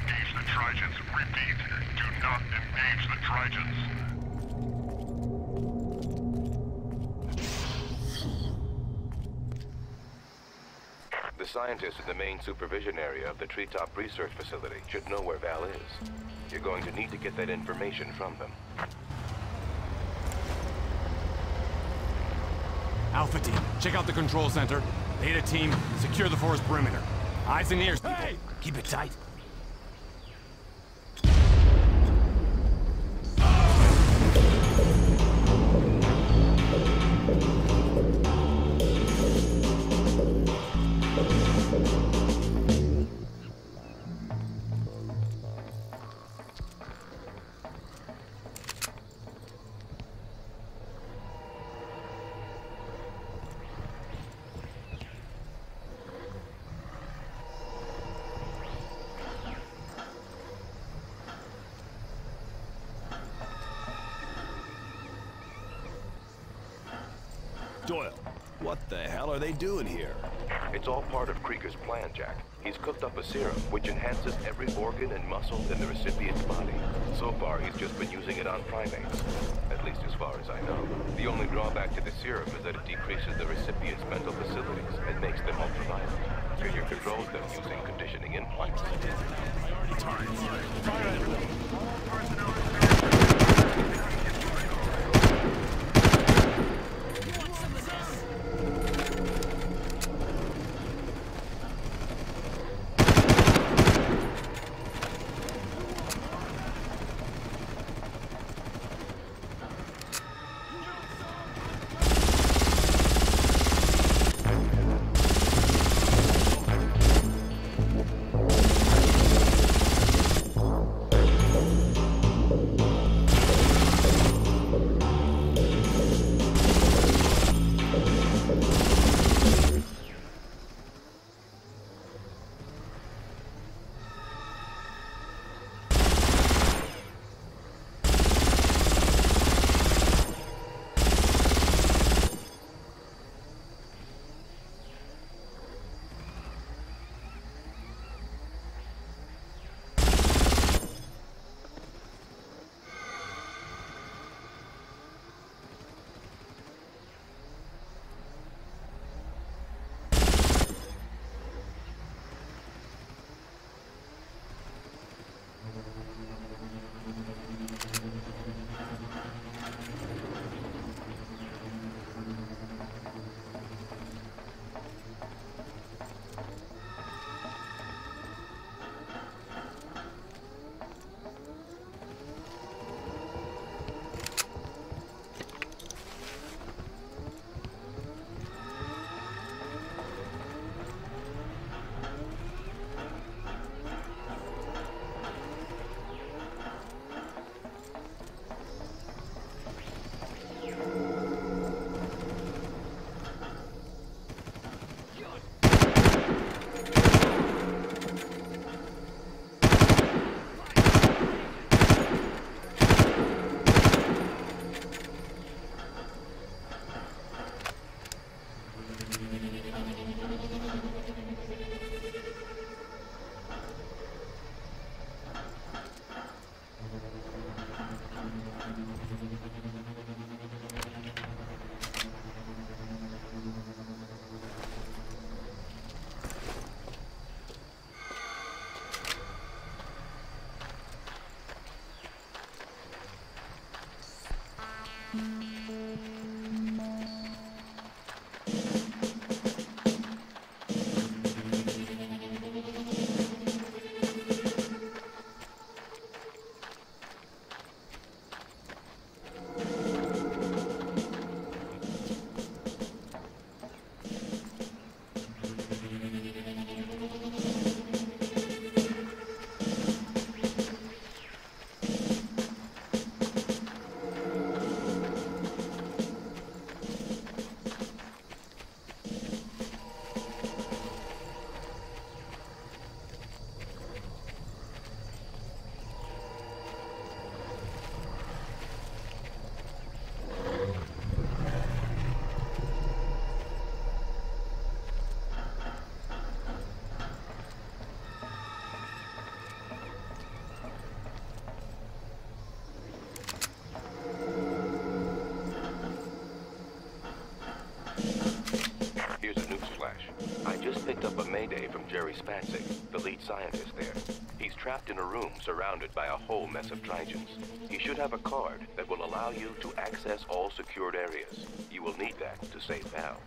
engage the Trigens. Repeat, do not engage the Trigens. The scientists in the main supervision area of the Treetop Research Facility should know where Val is. You're going to need to get that information from them. Alpha team, check out the control center. Beta team, secure the forest perimeter. Eyes and ears, people. Hey! Keep it tight. Doyle, what the hell are they doing here? It's all part of Krieger's plan, Jack. He's cooked up a serum which enhances every organ and muscle in the recipient's body. So far, he's just been using it on primates. At least as far as I know. The only drawback to the serum is that it decreases the recipient's mental facilities and makes them ultra-violent. Krieger controls them using conditioning implants. Jerry Spatzig, the lead scientist there. He's trapped in a room surrounded by a whole mess of Trigens. He should have a card that will allow you to access all secured areas. You will need that to save Val.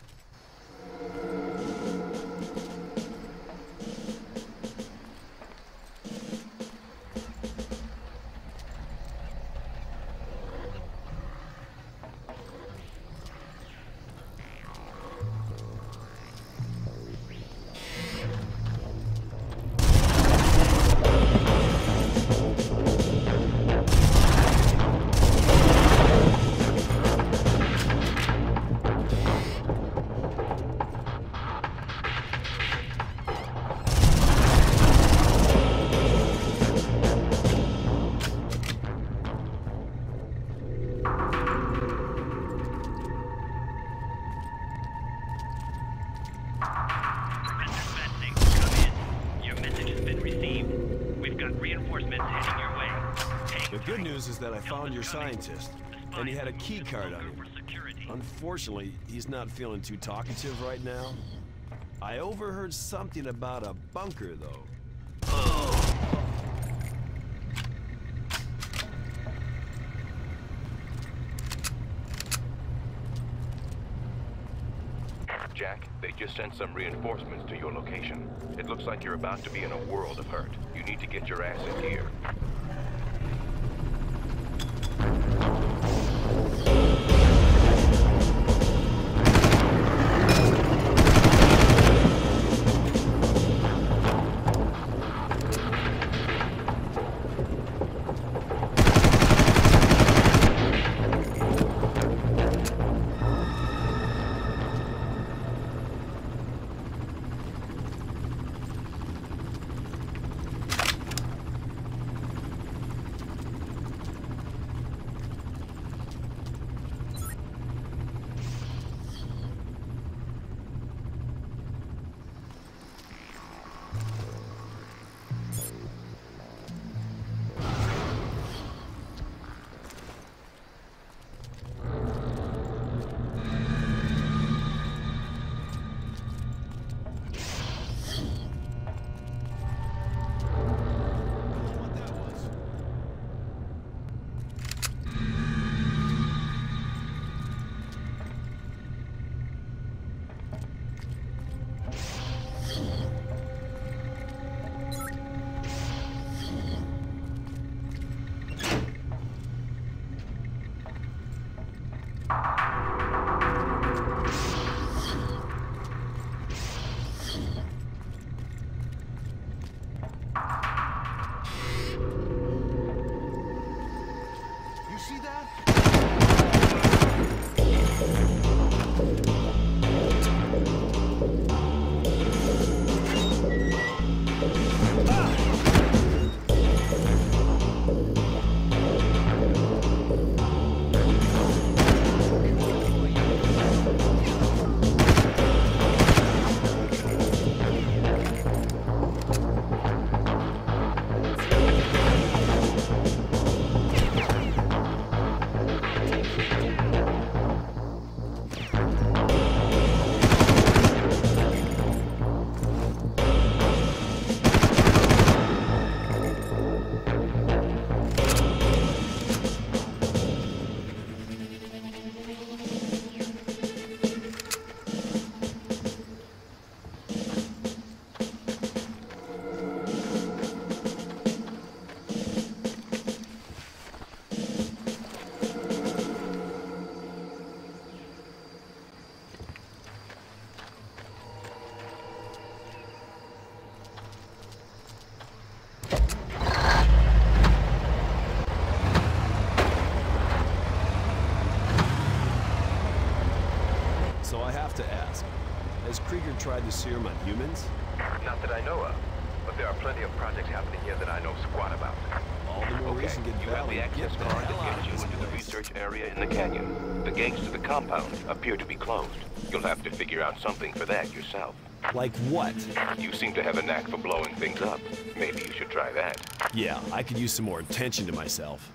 The good news is that I found your scientist, and he had a key card on him. Unfortunately, he's not feeling too talkative right now. I overheard something about a bunker, though. Jack, they just sent some reinforcements to your location. It looks like you're about to be in a world of hurt. You need to get your ass in gear. So I have to ask, has Krieger tried the serum on humans? Not that I know of, but there are plenty of projects happening here that I know squat about. All the more Okay, reason to get you have Valley. the access Get the card hell out that of gets you this into the place. research area in the canyon. The gates to the compound appear to be closed. You'll have to figure out something for that yourself. Like what? You seem to have a knack for blowing things up. Maybe you should try that. Yeah, I could use some more attention to myself.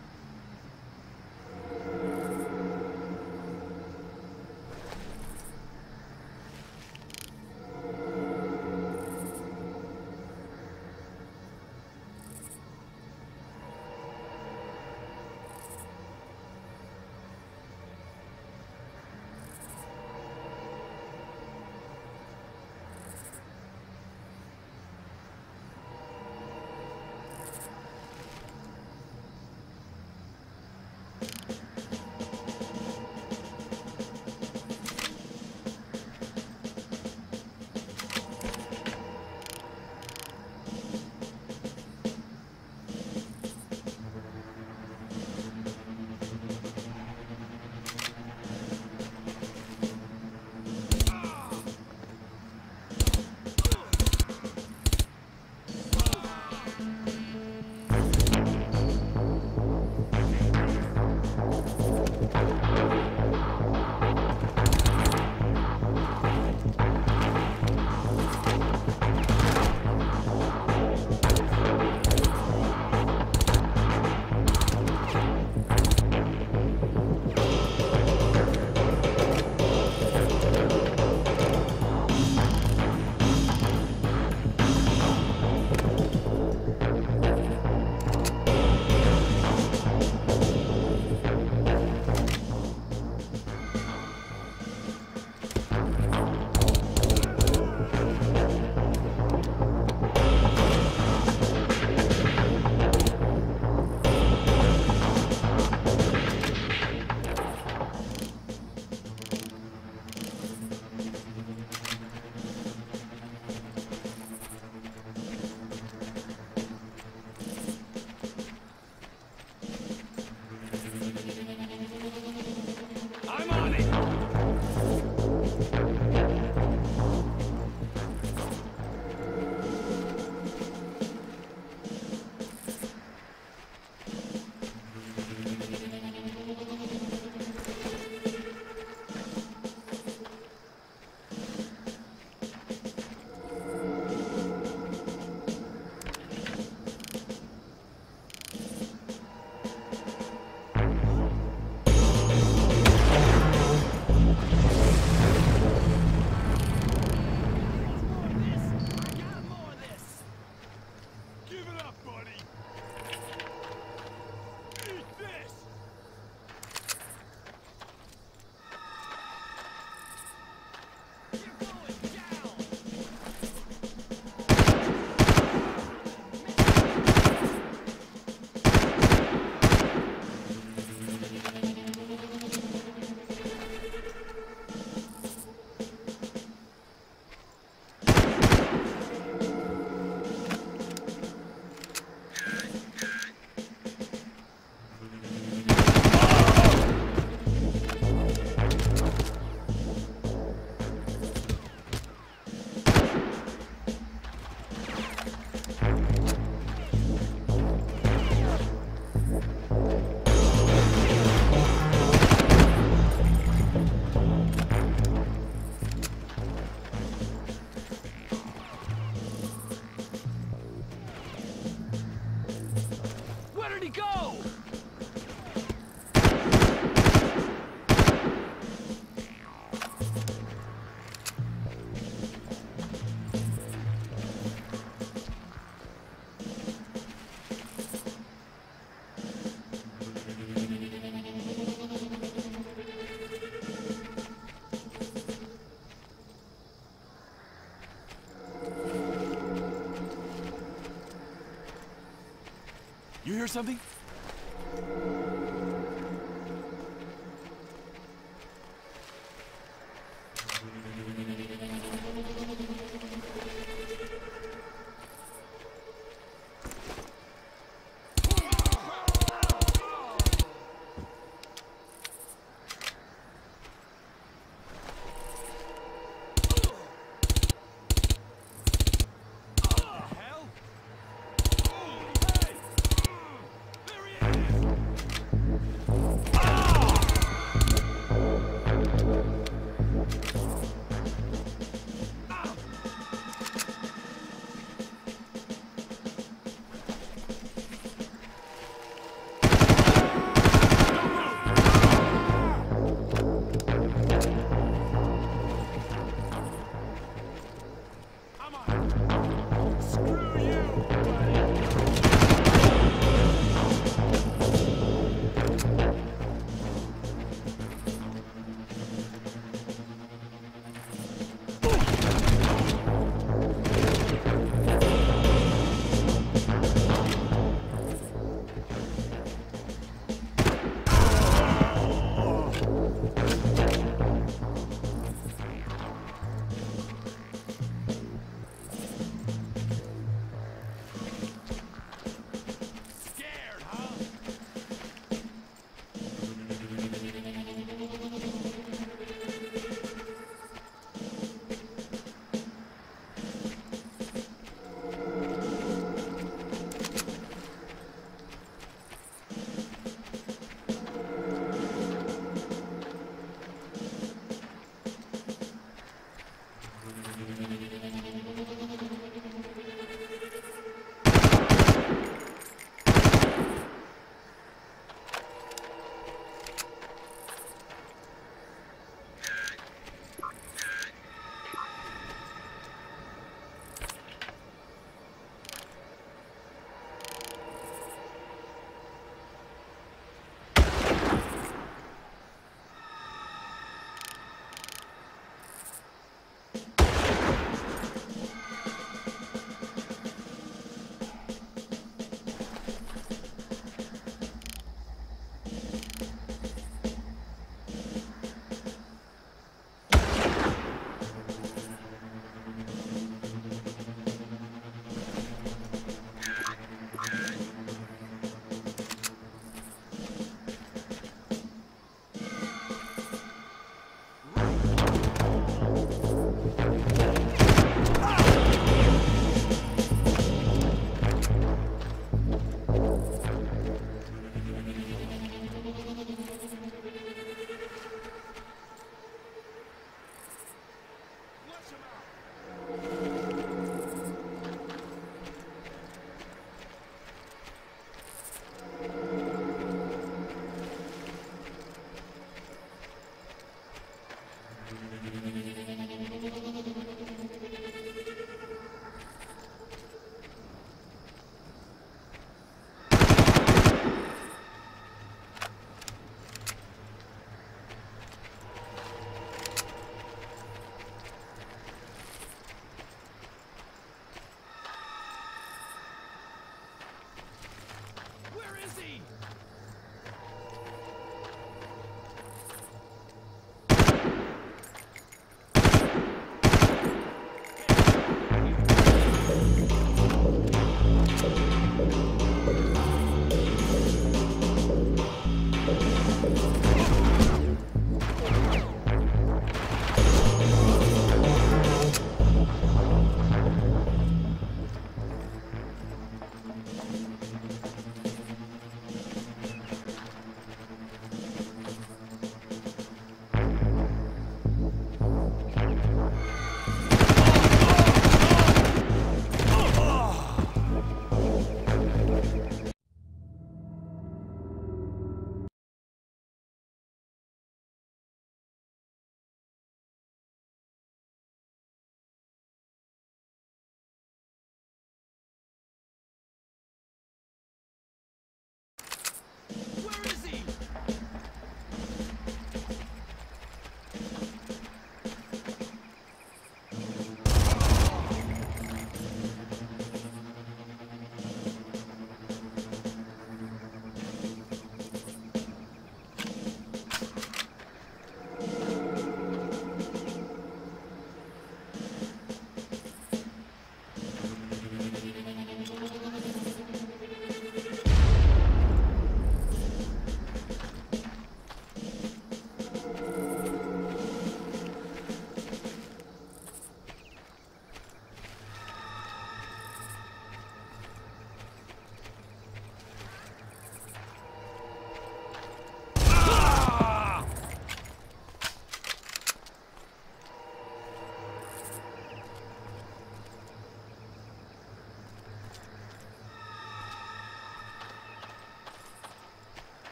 You hear something?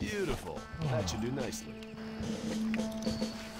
Beautiful. That should do nicely.